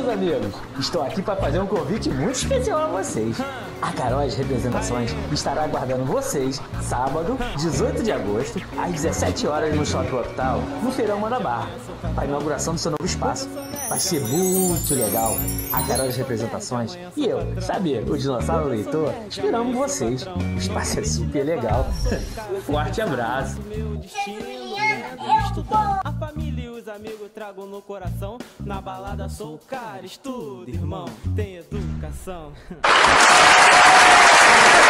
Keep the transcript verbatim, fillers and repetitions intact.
Meus amigos, estou aqui para fazer um convite muito especial a vocês. A Carol de Representações estará aguardando vocês sábado, dezoito de agosto, às dezessete horas no Shopping Hospital, no Feirão Manabá, para a inauguração do seu novo espaço. Vai ser muito legal. A Carol de Representações e eu, sabe, o Dinossauro Leitor, esperamos vocês. O espaço é super legal. Um forte abraço. A família e os amigos tragam no coração. Na balada sou o cara, estudo, irmão, tem educação.